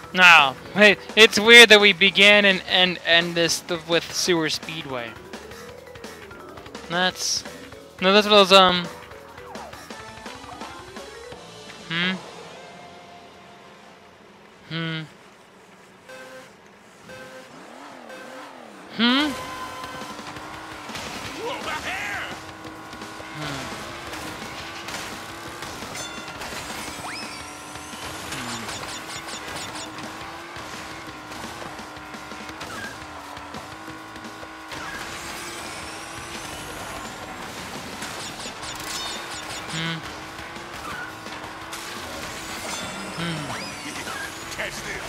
No, hey, it's weird that we began and end this with Sewer Speedway. That's no, that's what those Hmm. Catch this.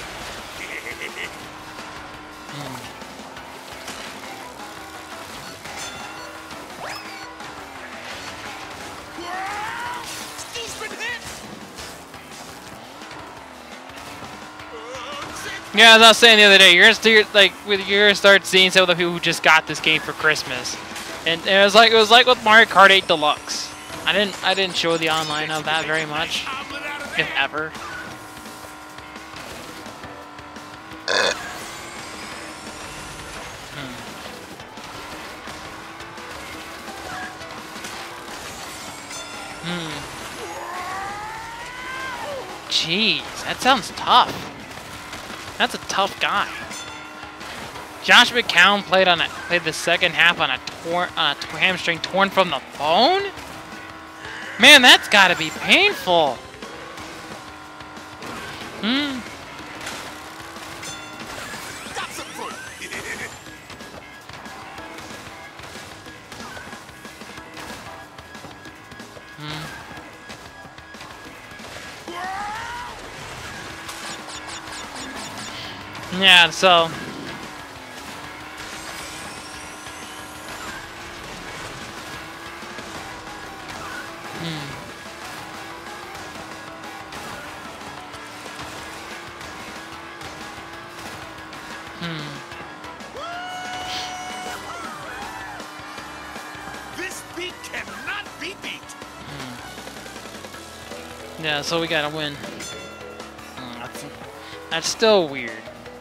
Steve's been hit. Yeah, as I was saying the other day, you're gonna start seeing some of the people who just got this game for Christmas, and it was like with Mario Kart 8 Deluxe. I didn't show the online of that very much, if ever. Jeez, that sounds tough. That's a tough guy. Josh McCown played the second half on a hamstring torn from the bone. Man, that's got to be painful. Got some foot. Yeah, so. This beat cannot be beat. Yeah, so we gotta win. That's still weird.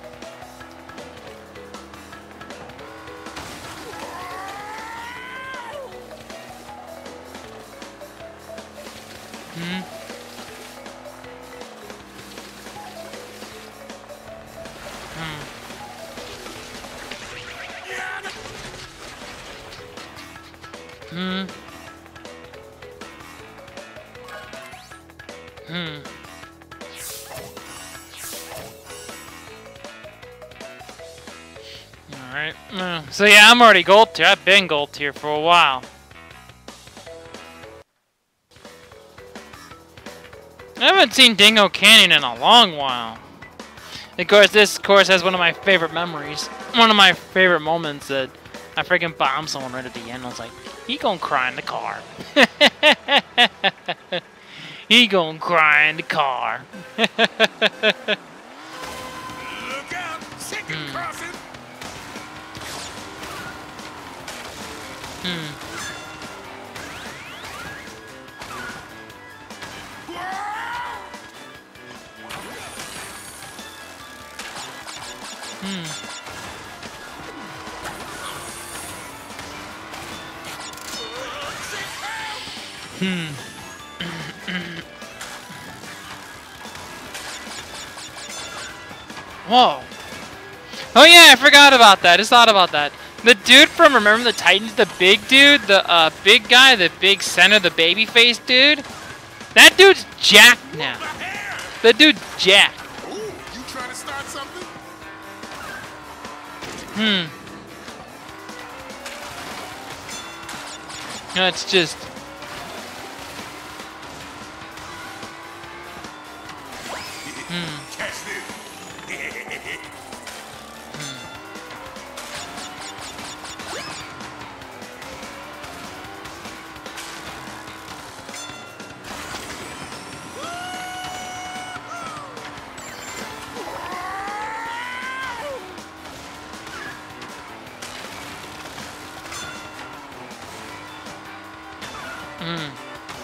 Alright. So yeah, I'm already gold tier. I've been gold tier for a while. I haven't seen Dingo Canyon in a long while. Of course, this course has one of my favorite memories. One of my favorite moments that I freaking bombed someone right at the end. I was like, he gonna cry in the car. He gonna cry in the car. Look out! Second crossing. Whoa. Oh yeah, I forgot about that. I just thought about that. The dude from Remember the Titans, the big dude, the big guy, the big center, the baby face dude. That dude's jacked now. The dude's jacked. Ooh, you trying to start something? That's just. Catch this.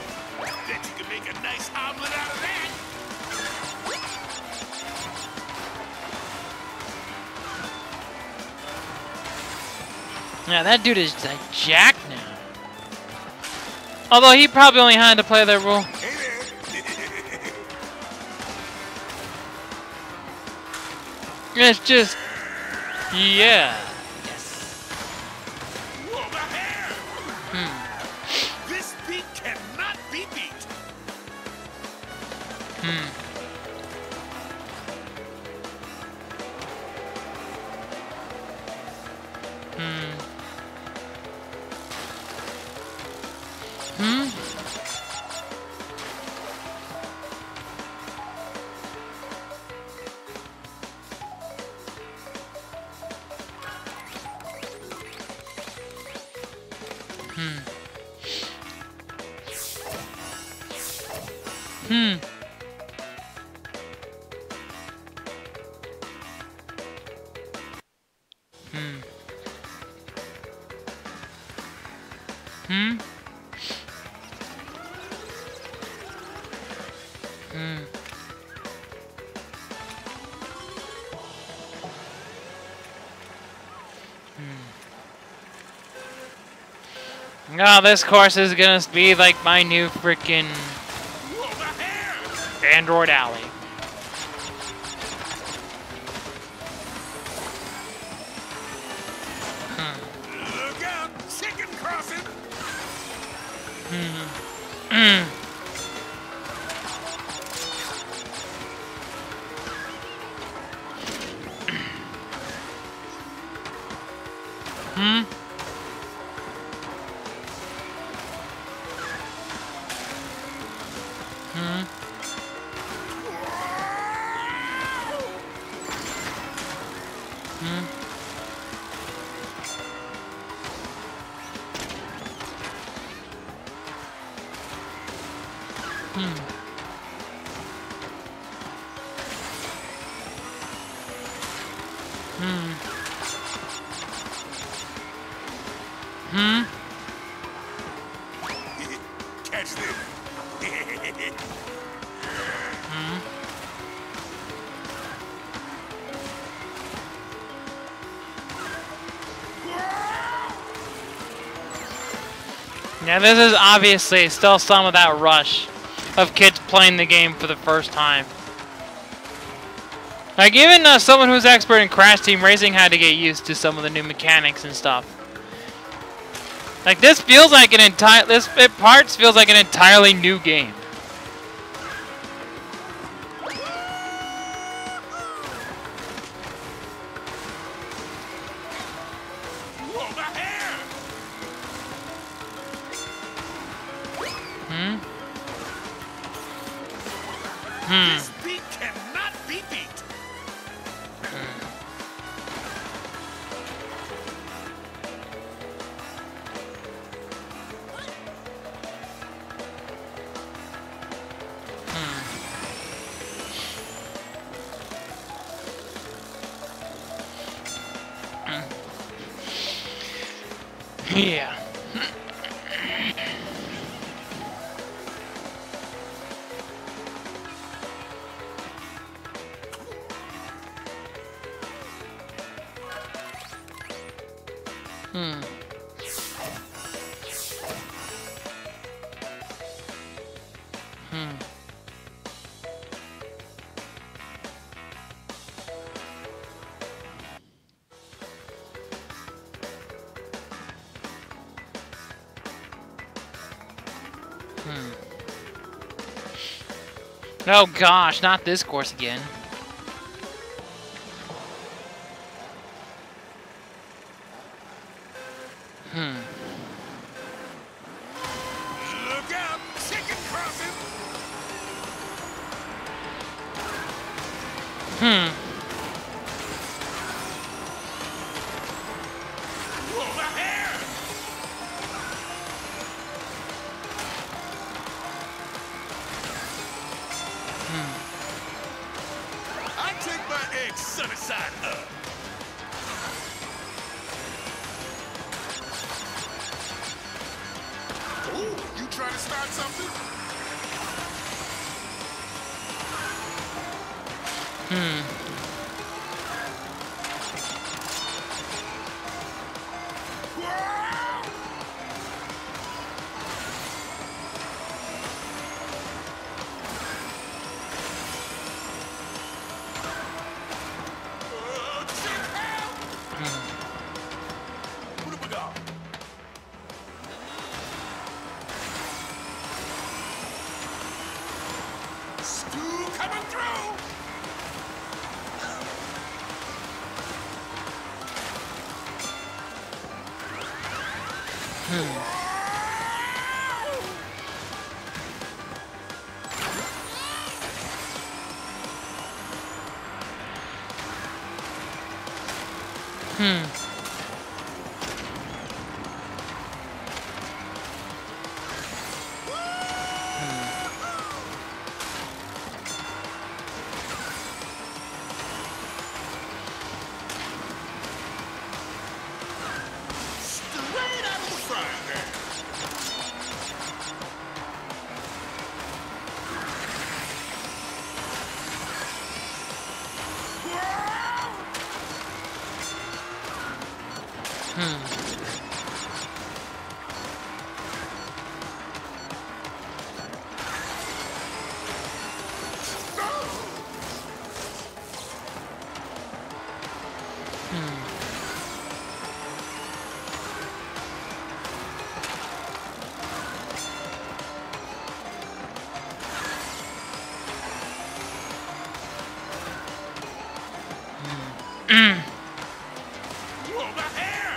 Bet you can make a nice omelet out of that. Yeah, that dude is like jacked now. Although he probably only had to play that rule. Hey there. It's just, yeah. Whoa, my hair. This beat cannot be beat. Oh, this course is gonna be like my new freaking Android Alley. Look out, chicken crossing. Catch this. Yeah, this is obviously still some of that rush of kids playing the game for the first time. Like, even someone who's expert in Crash Team Racing had to get used to some of the new mechanics and stuff. Like, this feels like an entire... parts feels like an entirely new game. Whoa, my hair. This beat cannot be beat. Yeah. Oh gosh, not this course again. Look out, chicken crossing. Whoa, my hair. I take my eggs sunny side up. Ooh, you trying to start something? Straight out of the frying pan. Whoa, my hair!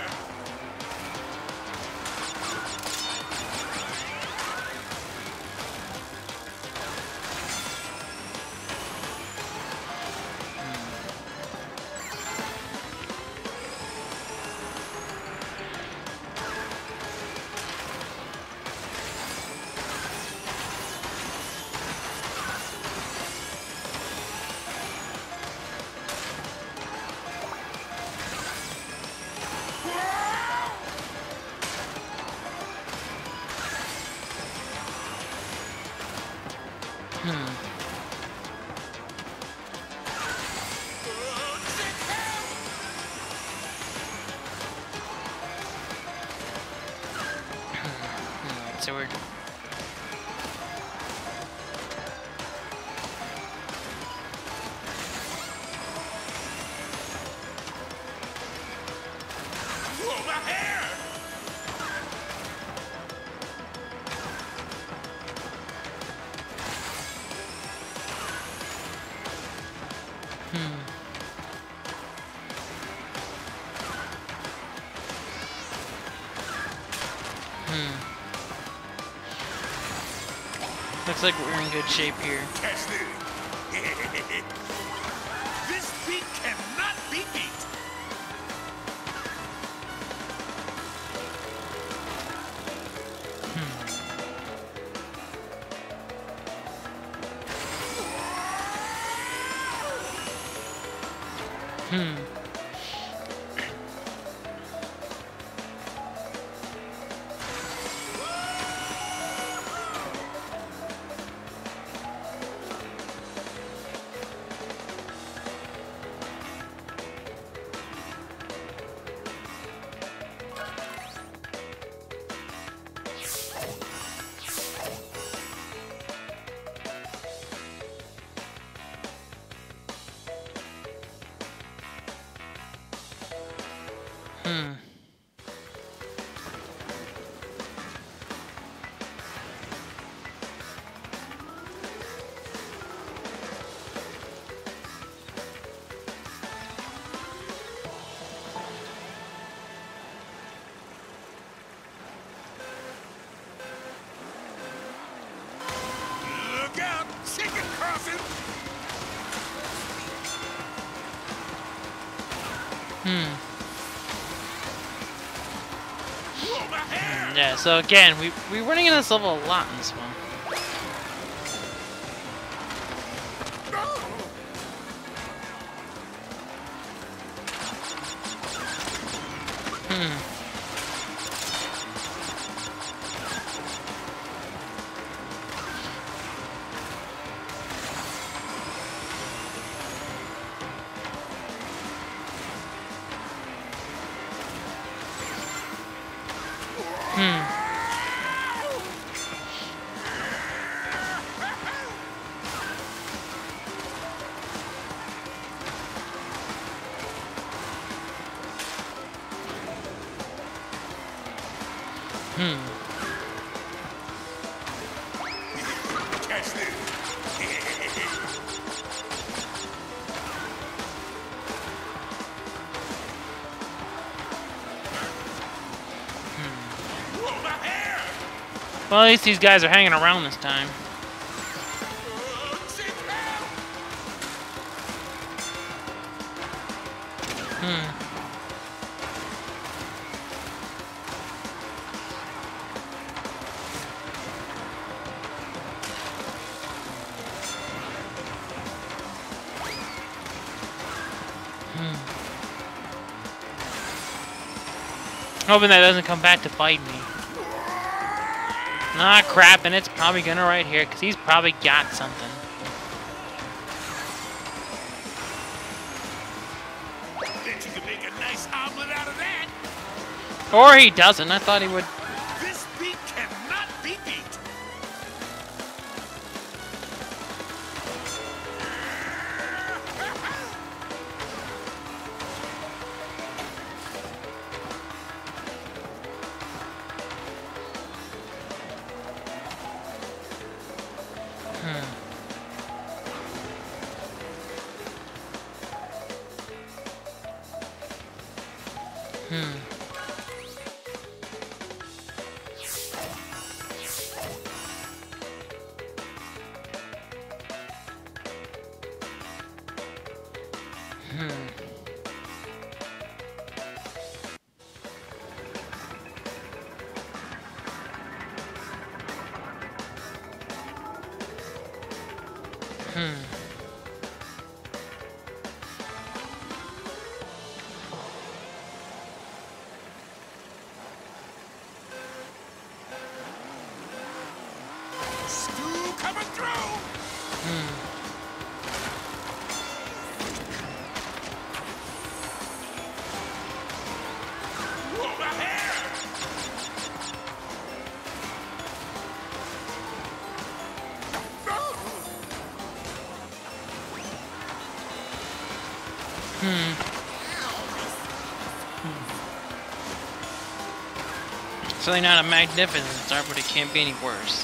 So we're Whoa, my hair! looks like we're in good shape here. Catch this. This beat cannot be beat. Look out, chicken crossing. Whoa, my hair! Yeah, so again, we're running in this level a lot in this one. Catch this. Whoa, Well, at least these guys are hanging around this time. Hoping that doesn't come back to bite me. Ah, crap, and it's probably gonna right here, because he's probably got something. Bet you can make a nice omelet out of that. Or he doesn't. I thought he would. This beat cannot be beat. Stew coming through. Over here. Certainly not a magnificent start, but it can't be any worse.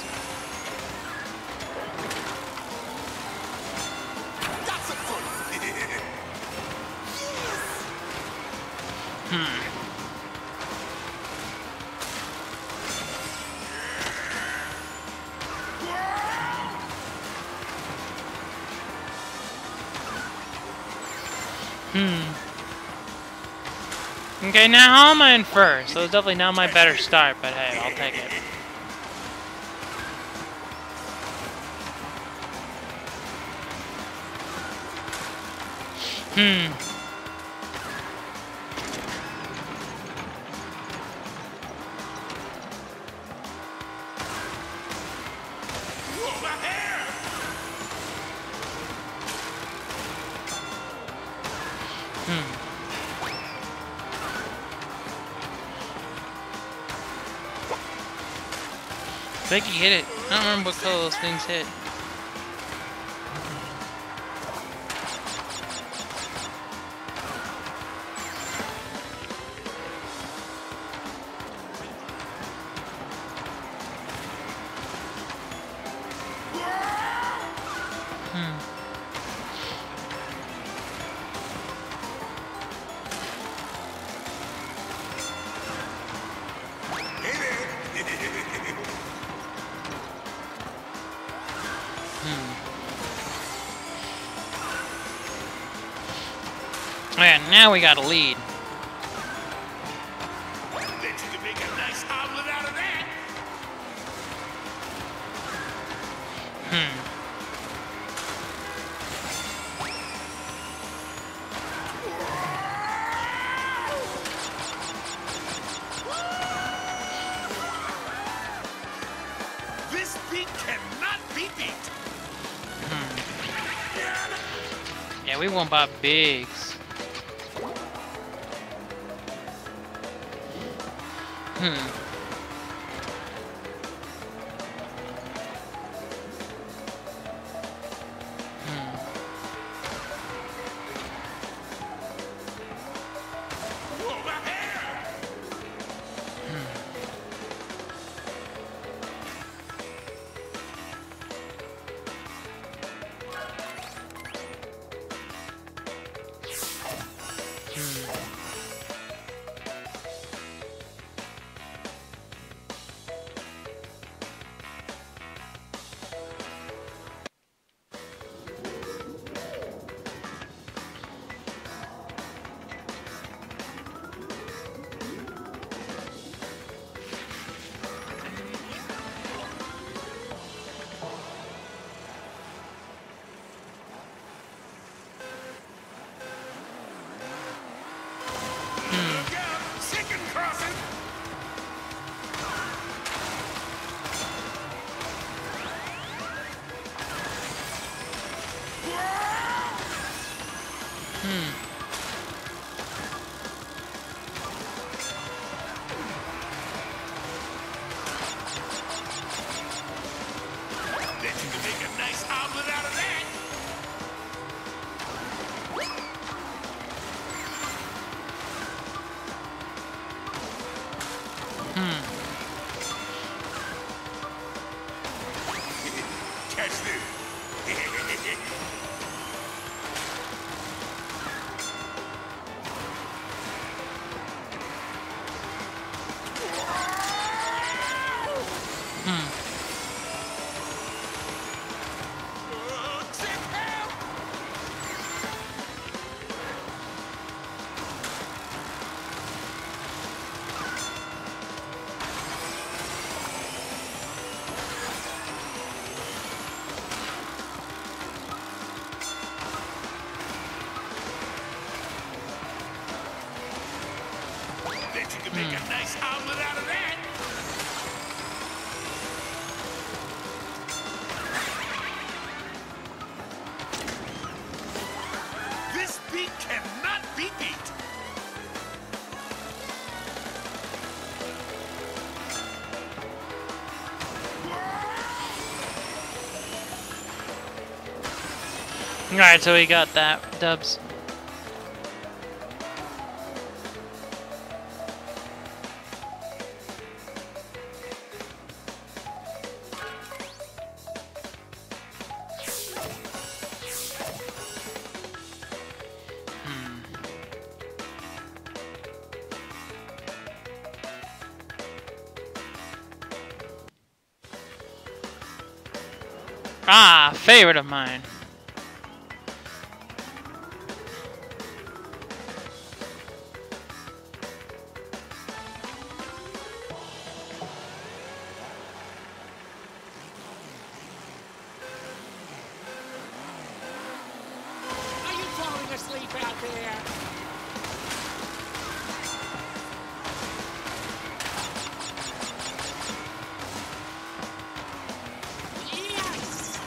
That's a good. Okay, now how am I in first? So it's definitely not my better start, but hey, I'll take it. Over here. I think he hit it. I don't remember what color those things hit. Man, now we got a lead. Bet you can make a nice omelet out of that. This beat cannot be beat. Yeah, we won by bigs. Over here. Bet you can make a nice omelet out of that. Catch this. Bet you can make a nice omelet out of that. This beat cannot be beat. Alright, so we got that, dubs. Ah, favorite of mine. Are you falling asleep out there? Yes!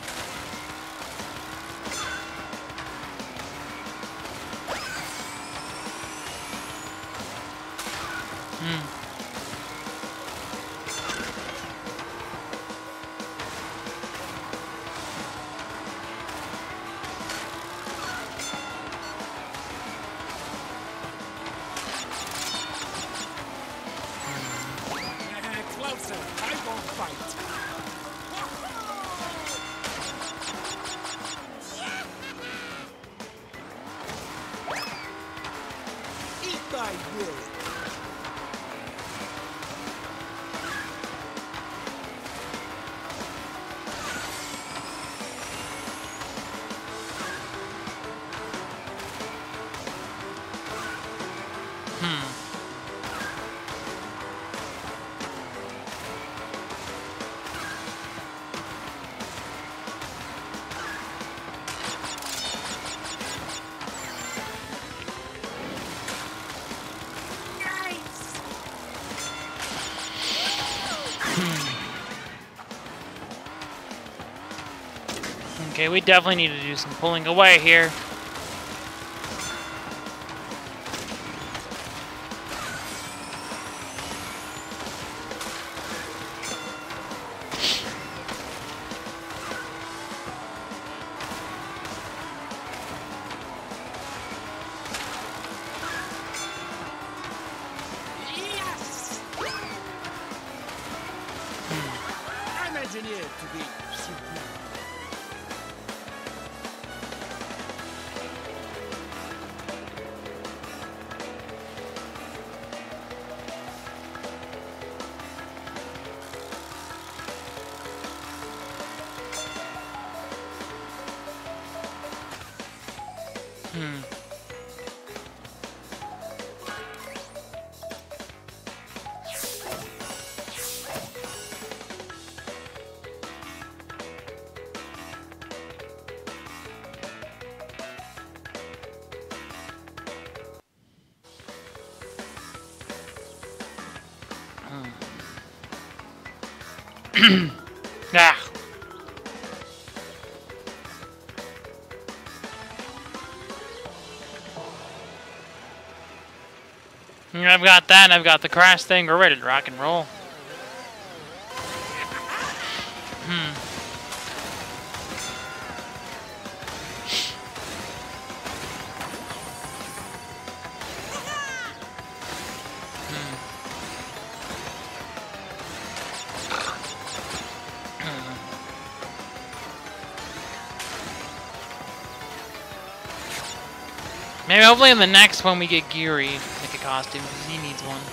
Closer, I won't fight. Eat my will. Okay, we definitely need to do some pulling away here. Yes! I'm engineered to be superior. Ah. I've got that, and I've got the crash thing. We're ready to rock and roll. Maybe hopefully in the next one we get Geary, make a costume, because he needs one.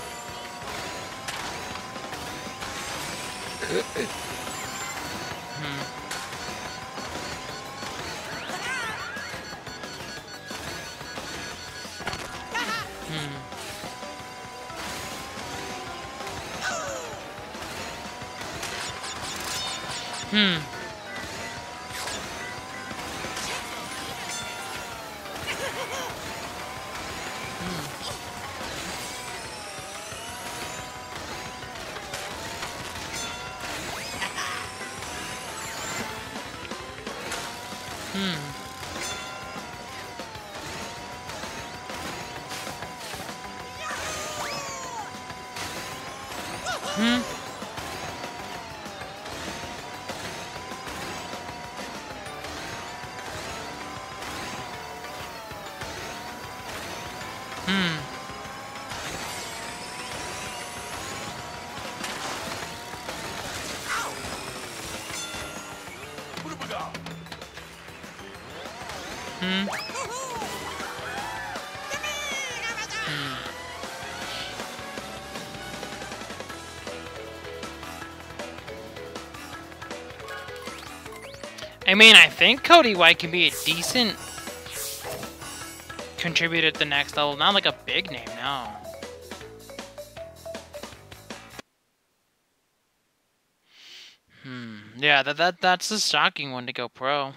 I mean, I think Cody White can be a decent contributor at the next level. Not like a big name, no. Yeah, that's a shocking one to go pro.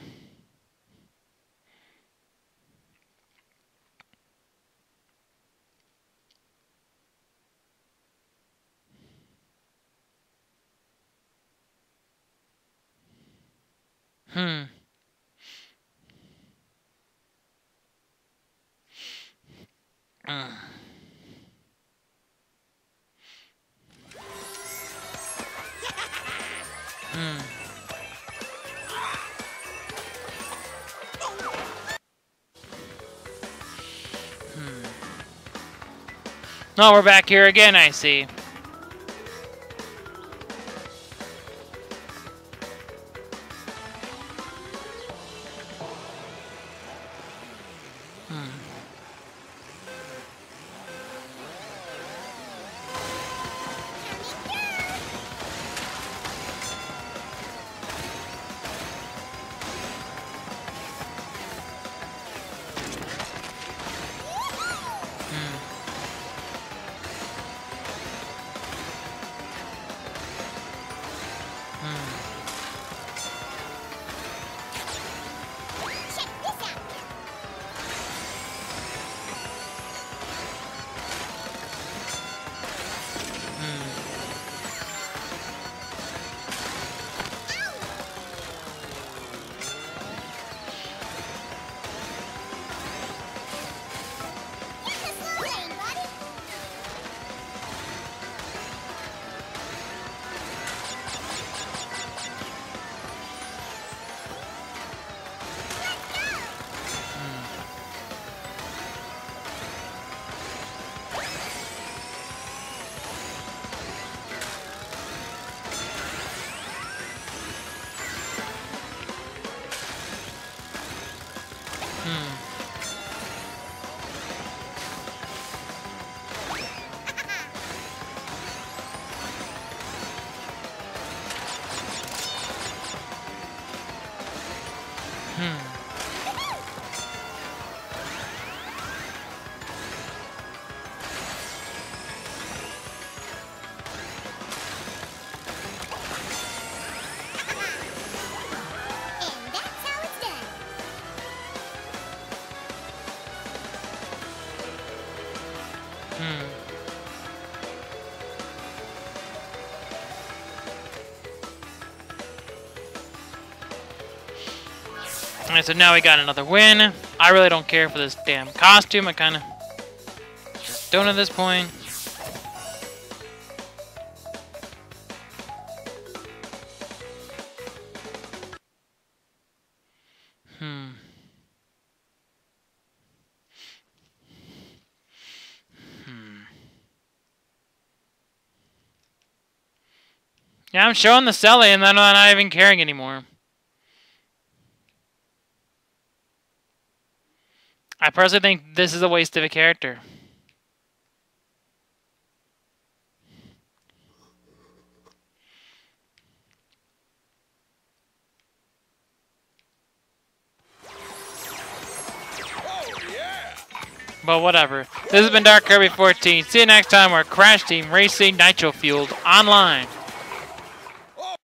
Oh, we're back here again, I see. Alright, so now we got another win. I really don't care for this damn costume. I kind of just stone at this point. Yeah, I'm showing the Selly and then I'm not even caring anymore. I personally think this is a waste of a character. But whatever. This has been Dark Kirby 14. See you next time where Crash Team Racing Nitro-Fueled online.